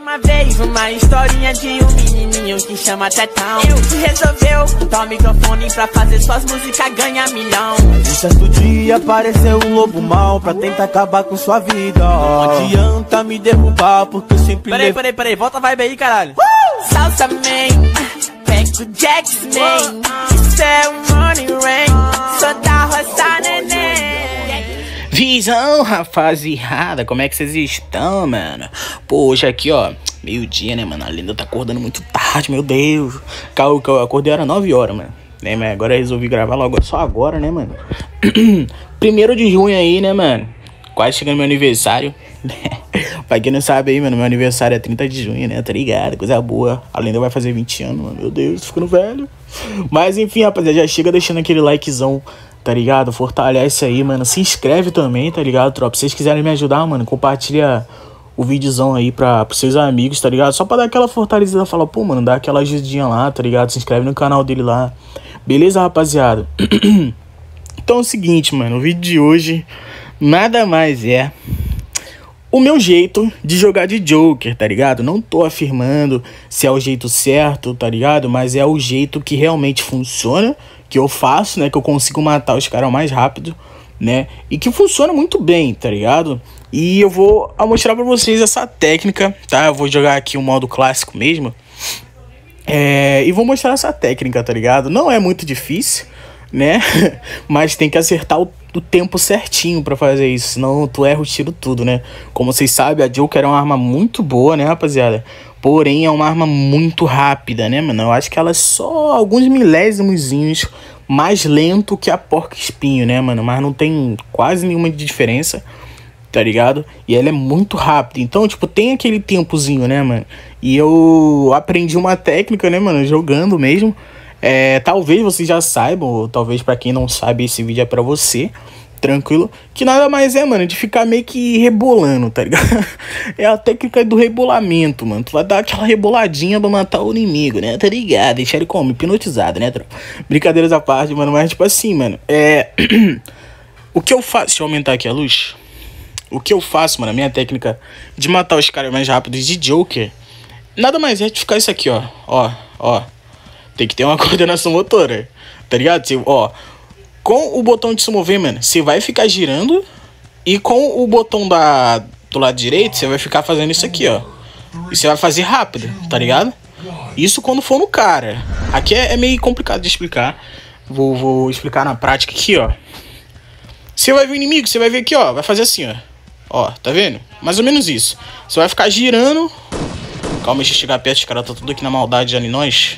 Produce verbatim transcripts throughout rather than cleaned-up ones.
uma vez uma historinha de um menininho que chama Tetão. Que resolveu dar o microfone pra fazer suas músicas ganhar milhão. Um certo dia apareceu um lobo mau pra tentar acabar com sua vida. Não adianta me derrubar porque eu sempre... Peraí, peraí, peraí, volta a vibe aí, caralho. uh! Salsa man, Peco Jax man, isso é um morning rain, só da roça neném. Visão, rapaziada, como é que vocês estão, mano? Pô, hoje aqui, ó, meio-dia, né, mano? A Lenda tá acordando muito tarde, meu Deus. Calma, calma, eu acordei era nove horas, mano. Né, mas agora eu resolvi gravar logo, só agora, né, mano? Primeiro de junho aí, né, mano? Quase chegando meu aniversário. Pra quem não sabe aí, mano, meu aniversário é trinta de junho, né? Tá ligado? Coisa boa. A Lenda vai fazer vinte anos, mano. Meu Deus, tô ficando velho. Mas enfim, rapaziada, já chega deixando aquele likezão, tá ligado? Fortalece aí, mano. Se inscreve também, tá ligado, tropa? Se vocês quiserem me ajudar, mano, compartilha o videozão aí pra, pros seus amigos, tá ligado? Só pra dar aquela fortalecida, falar, pô, mano, dá aquela ajudinha lá, tá ligado? Se inscreve no canal dele lá. Beleza, rapaziada? Então é o seguinte, mano. O vídeo de hoje nada mais é o meu jeito de jogar de Joker, tá ligado? Não tô afirmando se é o jeito certo, tá ligado? Mas é o jeito que realmente funciona, que eu faço, né? Que eu consigo matar os caras mais rápido, né? E que funciona muito bem, tá ligado? E eu vou mostrar pra vocês essa técnica, tá? Eu vou jogar aqui o modo clássico mesmo. É, e vou mostrar essa técnica, tá ligado? Não é muito difícil, né? Mas tem que acertar o, o tempo certinho pra fazer isso, senão tu erra o tiro tudo, né? Como vocês sabem, a Joker é uma arma muito boa, né, rapaziada? Porém, é uma arma muito rápida, né, mano? Eu acho que ela é só alguns milésimos mais lento que a Porco-Espinho, né, mano? Mas não tem quase nenhuma diferença, tá ligado? E ela é muito rápida. Então, tipo, tem aquele tempozinho, né, mano? E eu aprendi uma técnica, né, mano? Jogando mesmo. É, talvez vocês já saibam, ou talvez pra quem não sabe, esse vídeo é pra você, tranquilo, que nada mais é, mano, de ficar meio que rebolando, tá ligado? É a técnica do rebolamento, mano. Tu vai dar aquela reboladinha pra matar o inimigo, né? Tá ligado? Deixar ele como? Hipnotizado, né, tropa? Brincadeiras à parte, mano, mas tipo assim, mano, é... O que eu faço... Deixa eu aumentar aqui a luz. O que eu faço, mano, a minha técnica de matar os caras mais rápidos de Joker, nada mais é de ficar isso aqui, ó. Ó, ó. Tem que ter uma coordenação motora, tá ligado? Você, ó, com o botão de se mover, mano, você vai ficar girando. E com o botão da, do lado direito, você vai ficar fazendo isso aqui, ó. E você vai fazer rápido, tá ligado? Isso quando for no cara. Aqui é, é meio complicado de explicar. Vou, vou explicar na prática aqui, ó. Você vai ver o inimigo, você vai ver aqui, ó. Vai fazer assim, ó. Ó, tá vendo? Mais ou menos isso. Você vai ficar girando. Calma, deixa eu chegar perto, os caras tá tudo aqui na maldade já em nós.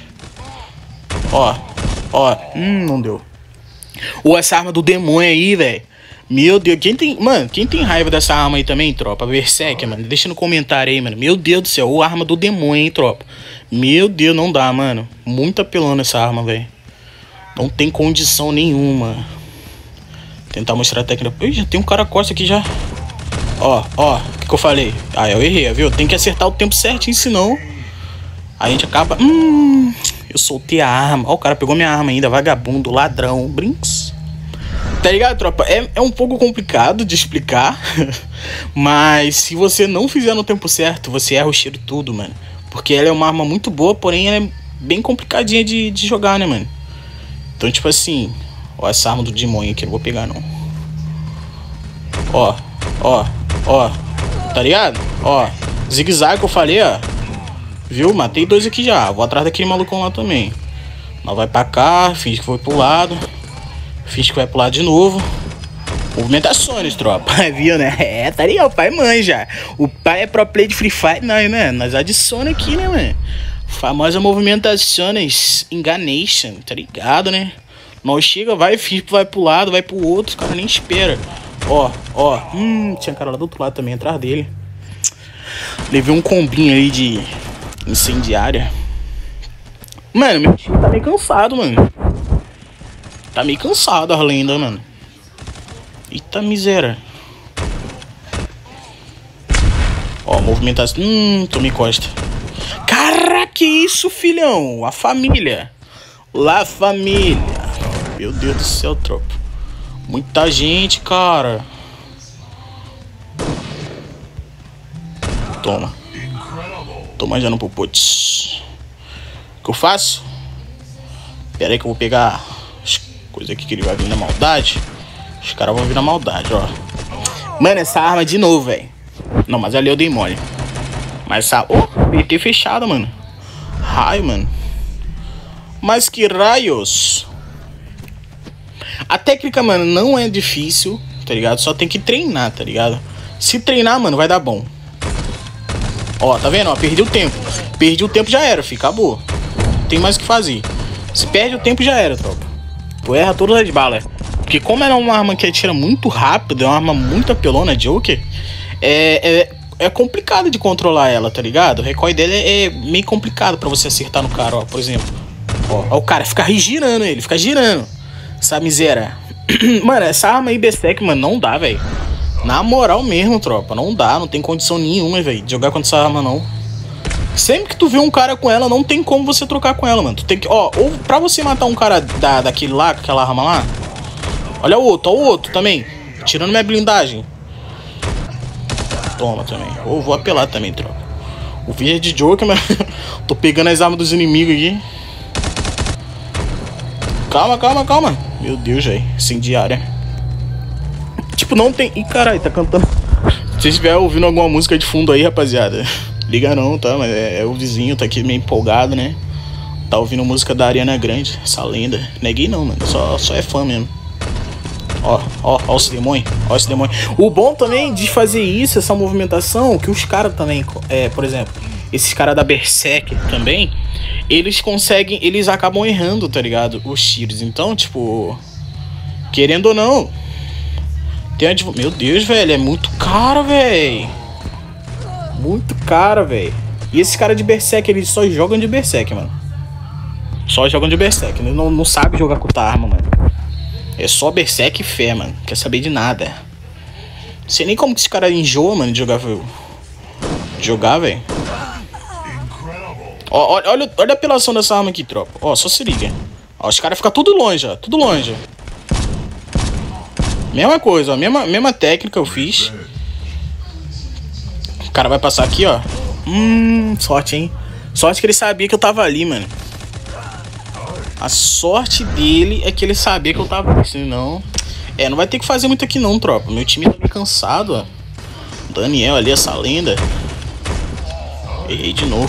Ó, ó, hum, não deu. Ou essa arma do demônio aí, velho. Meu Deus, quem tem, mano, quem tem raiva dessa arma aí também, tropa? Berserker, mano, deixa no comentário aí, mano. Meu Deus do céu, ou arma do demônio, hein, tropa. Meu Deus, não dá, mano. Muito apelando essa arma, velho. Não tem condição nenhuma. Tentar mostrar a técnica. Ih, já tem um cara costa aqui já. Ó, ó, o que, que eu falei? Ah, eu errei, viu? Tem que acertar o tempo certinho, senão a gente acaba... Hum... Eu soltei a arma. Ó, o cara pegou minha arma ainda. Vagabundo, ladrão, brinks. Tá ligado, tropa? É, é um pouco complicado de explicar. Mas se você não fizer no tempo certo, você erra o tiro tudo, mano. Porque ela é uma arma muito boa, porém ela é bem complicadinha de, de jogar, né, mano? Então, tipo assim... Ó, essa arma do demônio aqui, eu não vou pegar, não. Ó, ó, ó. Tá ligado? Ó, zigue-zague que eu falei, ó. Viu? Matei dois aqui já. Vou atrás daquele malucão lá também. Nós vai pra cá. Finge que foi pro lado. Finge que vai pro lado de novo. Movimentações, tropa. Viu, né? É, tá ligado. O pai manja. O pai é pro play de Free Fire. Não, né? Nós adiciona aqui, né, mano? Famosa movimentações. Enganation. Tá ligado, né? Nós chega, vai, finge que vai pro lado, vai pro outro. Os caras nem espera. Ó, ó. Hum, tinha cara lá do outro lado também, atrás dele. Levei um combinho aí de... incendiária. Mano, meu time tá meio cansado, mano. Tá meio cansado a lenda, mano. Eita miséria. Ó, movimentação. Hum, tomei costa. Caraca, que isso, filhão? A família. Lá, família. Meu Deus do céu, tropa. Muita gente, cara. Toma. Tô manjando pro putz. O que eu faço? Pera aí que eu vou pegar as coisas aqui que ele vai vir na maldade. Os caras vão vir na maldade, ó. Mano, essa arma de novo, velho. Não, mas ali eu dei mole. Mas essa... Oh, P T fechado, mano. Raio, mano. Mas que raios. A técnica, mano, não é difícil, tá ligado? Só tem que treinar, tá ligado? Se treinar, mano, vai dar bom. Ó, tá vendo? Ó, perdi o tempo. Perdi o tempo, já era, filho. Acabou. Não tem mais o que fazer. Se perde o tempo, já era, tropa. Tu erra todas as balas. Porque como ela é uma arma que atira muito rápido, é uma arma muito apelona, Joker, é, é, é complicado de controlar ela, tá ligado? O recoil dele é, é meio complicado pra você acertar no cara, ó, por exemplo. Ó, ó o cara fica girando ele, fica girando. Essa miséria. Mano, essa arma aí, Berserk, mano, não dá, velho. Na moral mesmo, tropa, não dá, não tem condição nenhuma, velho, de jogar contra essa arma, não. Sempre que tu vê um cara com ela, não tem como você trocar com ela, mano. Tu tem que, ó, ou pra você matar um cara da, daquele lá, com aquela arma lá. Olha o outro, olha o outro também. Tirando minha blindagem. Toma também. Ou vou apelar também, tropa. O vídeo é de Joker, mas tô pegando as armas dos inimigos aqui. Calma, calma, calma. Meu Deus, velho. Incendiária. Tipo, não tem... Ih, caralho, tá cantando. Se você estiver ouvindo alguma música de fundo aí, rapaziada, liga não, tá? Mas é, é o vizinho, tá aqui meio empolgado, né? Tá ouvindo música da Ariana Grande, essa lenda. Neguei não, mano. Só, só é fã mesmo. Ó, ó, ó esse demônio. Ó esse demônio. O bom também de fazer isso, essa movimentação, que os caras também, é, por exemplo, esses caras da Berserk também, eles conseguem, eles acabam errando, tá ligado? Os tiros. Então, tipo, querendo ou não, tem a... Meu Deus, velho, é muito caro, velho. Muito caro, velho. E esses caras de Berserk, eles só jogam de Berserk, mano. Só jogam de Berserk. Eles não, não sabem jogar com outra arma, mano. É só Berserk e fé, mano. Não quer saber de nada. Não sei nem como que esse cara enjoa, mano, de jogar, de jogar, velho. Olha, olha, olha a apelação dessa arma aqui, tropa. Ó, só se liga. Ó, os caras ficam tudo longe, ó. Tudo longe. Mesma coisa, ó. Mesma, mesma técnica eu fiz. O cara vai passar aqui, ó. Hum, sorte, hein? Sorte que ele sabia que eu tava ali, mano. A sorte dele é que ele sabia que eu tava ali. Senão... É, não vai ter que fazer muito aqui não, tropa. Meu time tá meio cansado, ó. Daniel ali, essa lenda. Errei de novo.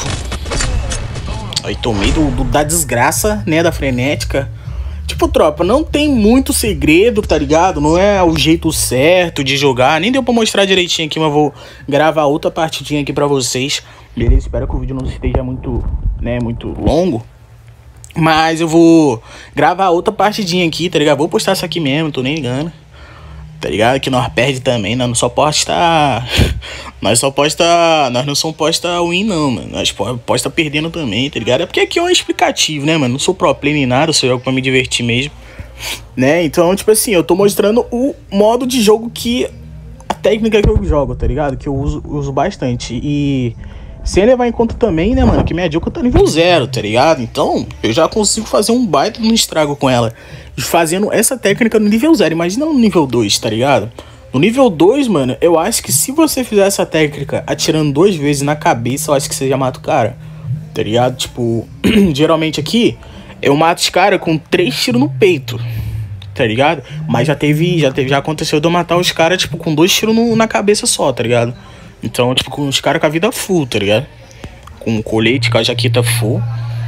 Aí tomei do, do, da desgraça, né, da frenética. Tipo, tropa, não tem muito segredo, tá ligado? Não é o jeito certo de jogar. Nem deu pra mostrar direitinho aqui, mas vou gravar outra partidinha aqui pra vocês. Beleza? Espero que o vídeo não esteja muito, né, muito longo. Mas eu vou gravar outra partidinha aqui, tá ligado? Vou postar essa aqui mesmo, tô nem ligando. Tá ligado? Que nós perde também, nós não só posta... Nós só posta... Nós não somos posta win não, mano. Nós posta perdendo também, tá ligado? É porque aqui é um explicativo, né, mano? Não sou pro play nem nada, eu só jogo pra me divertir mesmo. Né? Então, tipo assim, eu tô mostrando o modo de jogo que... A técnica que eu jogo, tá ligado? Que eu uso, uso bastante. E... Sem levar em conta também, né, mano, que minha Joker tá nível zero, tá ligado? Então, eu já consigo fazer um baita no estrago com ela. Fazendo essa técnica no nível zero. Imagina no nível dois, tá ligado? No nível dois, mano, eu acho que se você fizer essa técnica atirando duas vezes na cabeça, eu acho que você já mata o cara. Tá ligado? Tipo, geralmente aqui, eu mato os caras com três tiros no peito. Tá ligado? Mas já teve, já teve, já aconteceu de eu matar os caras, tipo, com dois tiros no, na cabeça só, tá ligado? Então, tipo, com os caras com a vida full, tá ligado? Com o colete, com a jaqueta full.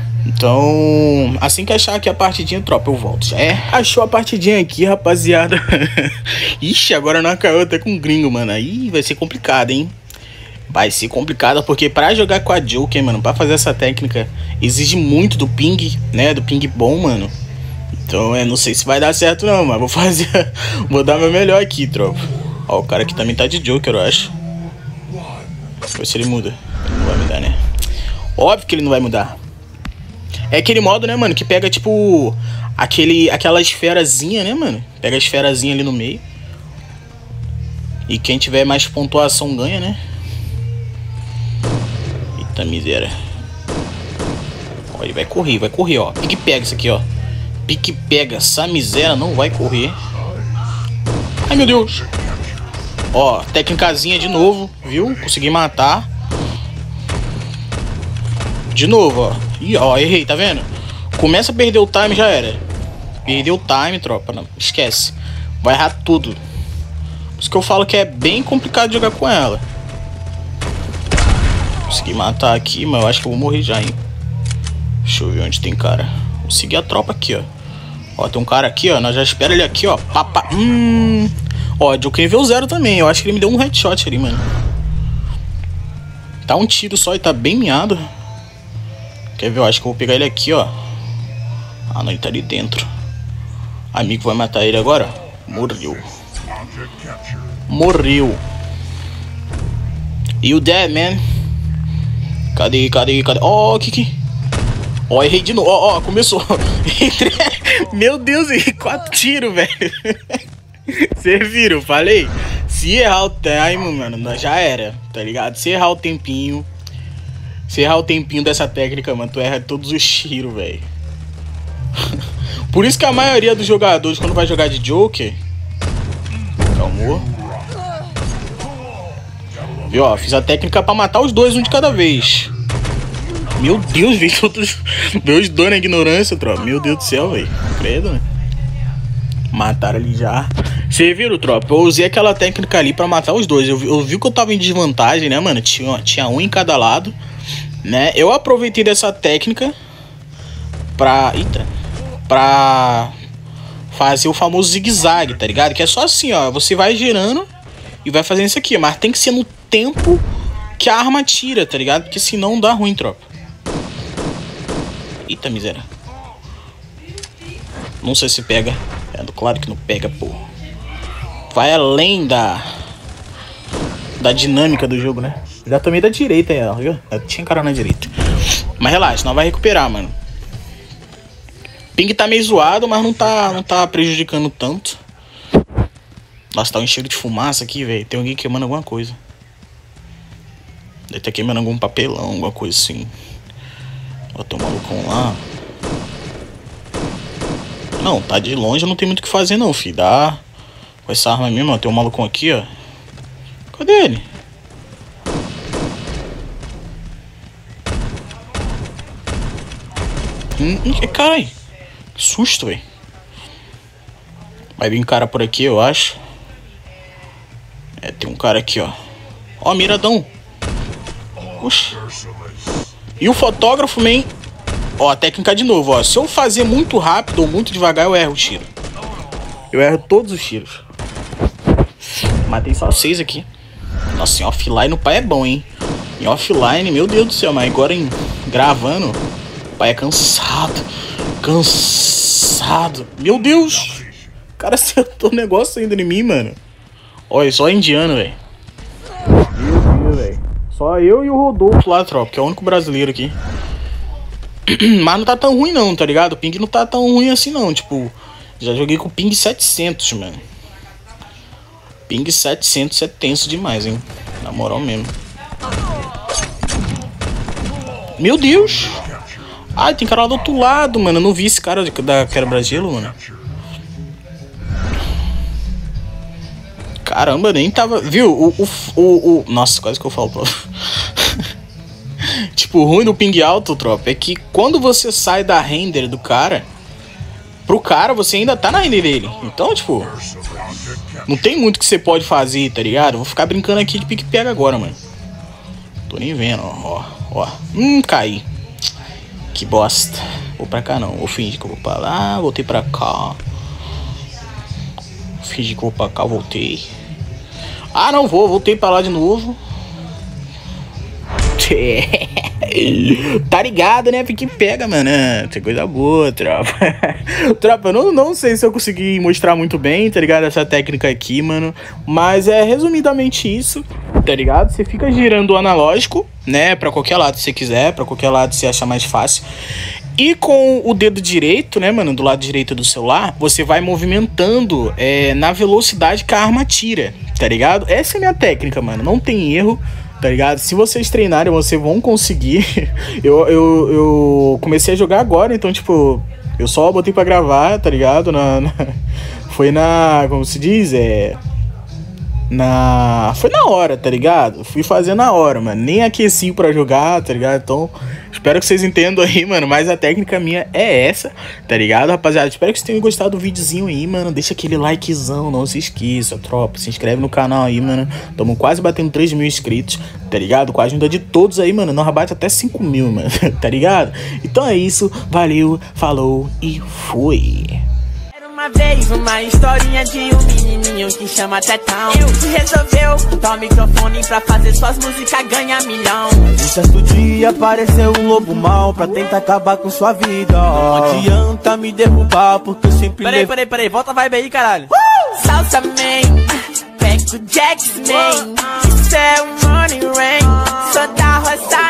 Então, assim que achar aqui a partidinha, tropa, eu volto. Já é, achou a partidinha aqui, rapaziada. Ixi, agora não caiu até com gringo, mano. Aí vai ser complicado, hein? Vai ser complicado, porque pra jogar com a Joker, mano, pra fazer essa técnica, exige muito do ping, né? Do ping bom, mano. Então, é, não sei se vai dar certo não, mas vou fazer... Vou dar meu melhor aqui, tropa. Ó, o cara aqui também tá de Joker, eu acho. Ver se ele muda. Ele não vai mudar, né? Óbvio que ele não vai mudar. É aquele modo, né, mano, que pega, tipo, aquele, aquela esferazinha, né, mano? Pega a esferazinha ali no meio. E quem tiver mais pontuação ganha, né? Eita miséria. Ó, ele vai correr, vai correr, ó. Pique pega isso aqui, ó. Pique pega. Essa miséria não vai correr. Ai, meu Deus. Ó, técnicazinha de novo, viu? Consegui matar. De novo, ó. Ih, ó, errei, tá vendo? Começa a perder o time, já era. Perdeu o time, tropa. Não, esquece. Vai errar tudo. Por isso que eu falo que é bem complicado jogar com ela. Consegui matar aqui, mas eu acho que eu vou morrer já, hein. Deixa eu ver onde tem cara. Vou seguir a tropa aqui, ó. Ó, tem um cara aqui, ó. Nós já espera ele aqui, ó. Papa. Hum. Ó, eu queria ver o zero também. Eu acho que ele me deu um headshot ali, mano. Tá um tiro só e tá bem miado. Quer ver? Eu acho que eu vou pegar ele aqui, ó. Ah, não, ele tá ali dentro. Amigo vai matar ele agora. Morreu. Morreu. You dead, man. Cadê, cadê, cadê? Ó, oh, que que... Ó, oh, errei de novo. Ó, oh, ó, oh, começou. Meu Deus, errei quatro tiros, velho. Vocês viram, falei? Se errar o time, mano, já era, tá ligado? Se errar o tempinho... Se errar o tempinho dessa técnica, mano, tu erra todos os tiros, velho. Por isso que a maioria dos jogadores, quando vai jogar de Joker... Calmou. Viu, ó, fiz a técnica pra matar os dois, um de cada vez. Meu Deus, veio todos... Veio os dois na ignorância, tropa. Meu Deus do céu, velho. Credo, né? Mataram ali já. Vocês viram, tropa? Eu usei aquela técnica ali pra matar os dois. Eu vi, eu vi que eu tava em desvantagem, né, mano? Tinha, tinha um em cada lado, né? Eu aproveitei dessa técnica pra... Eita. Pra fazer o famoso zigue-zague, tá ligado? Que é só assim, ó. Você vai girando e vai fazendo isso aqui. Mas tem que ser no tempo que a arma tira, tá ligado? Porque senão dá ruim, tropa. Eita, miséria. Não sei se pega. É, claro que não pega, pô. Vai além da da dinâmica do jogo, né? Já tomei da direita aí, ó, viu? Eu tinha cara na direita. Mas relaxa, não vai recuperar, mano. Ping tá meio zoado, mas não tá, não tá prejudicando tanto. Nossa, tá um cheiro de fumaça aqui, velho. Tem alguém queimando alguma coisa. Deve estar queimando algum papelão, alguma coisa assim. Ó, tem um malucão lá. Não, tá de longe, não tem muito o que fazer não, filho. Dá com essa arma mesmo, ó. Tem um malucão aqui, ó. Cadê ele? Hum, carai. Que susto, velho. Vai vir cara por aqui, eu acho. É, tem um cara aqui, ó. Ó, miradão. Oxi. E o fotógrafo, man. Ó, a técnica de novo, ó. Se eu fazer muito rápido ou muito devagar, eu erro o tiro. Eu erro todos os tiros. Matei só seis aqui. Nossa, em offline o pai é bom, hein. Em offline, meu Deus do céu. Mas agora em gravando, o pai é cansado. Cansado. Meu Deus. O cara acertou o negócio ainda em mim, mano. Olha, só indiano, velho. Meu Deus, velho. Só eu e o Rodolfo lá, tropa, que é o único brasileiro aqui. Mas não tá tão ruim não, tá ligado? O ping não tá tão ruim assim não, tipo... Já joguei com ping setecentos, mano. Ping setecentos é tenso demais, hein? Na moral mesmo. Meu Deus! Ai, tem cara lá do outro lado, mano. Eu não vi esse cara da quebra-gelo, mano. Caramba, nem tava... Viu? O, o, o, o... Nossa, quase que eu falo, tropa. Tipo, o ruim do ping alto, tropa, é que quando você sai da render do cara, pro cara, você ainda tá na render dele. Então, tipo, não tem muito que você pode fazer, tá ligado? Vou ficar brincando aqui de pique-pega agora, mano. Tô nem vendo, ó, ó. Hum, caí. Que bosta. Vou pra cá não, vou fingir que eu vou pra lá, voltei pra cá. Fingir que eu vou pra cá, voltei. Ah, não vou, voltei pra lá de novo. Tá ligado, né? Pique pega, mano. Tem coisa boa, tropa. Tropa, eu não, não sei se eu consegui mostrar muito bem, tá ligado? Essa técnica aqui, mano. Mas é resumidamente isso, tá ligado? Você fica girando o analógico, né? Pra qualquer lado que você quiser, pra qualquer lado que você achar mais fácil. E com o dedo direito, né, mano, do lado direito do celular, você vai movimentando é, na velocidade que a arma tira, tá ligado? Essa é a minha técnica, mano. Não tem erro. Tá ligado? Se vocês treinarem, vocês vão conseguir. eu, eu, eu comecei a jogar agora, então, tipo, eu só botei pra gravar, tá ligado? Na, na, foi na... Como se diz? É... Na... Foi na hora, tá ligado? Fui fazer na hora, mano. Nem aqueci pra jogar, tá ligado? Então, Espero que vocês entendam aí, mano. Mas a técnica minha é essa, tá ligado, rapaziada? Espero que vocês tenham gostado do videozinho aí, mano. Deixa aquele likezão, não se esqueça, tropa. Se inscreve no canal aí, mano. Tamo quase batendo três mil inscritos, tá ligado? Com a ajuda de todos aí, mano. Nós bate até cinco mil, mano, tá ligado? Então é isso, valeu, falou e fui. Uma vez uma historinha de um menininho que chama Tetão. Que resolveu dar o microfone pra fazer suas músicas ganhar milhão. Um certo dia apareceu um lobo mau pra tentar acabar com sua vida. Não adianta me derrubar porque eu sempre... Peraí, peraí, peraí, volta a vibe aí, caralho. uh! Salsa man, Peco Jackson man. Isso é um morning rain. Sou da roça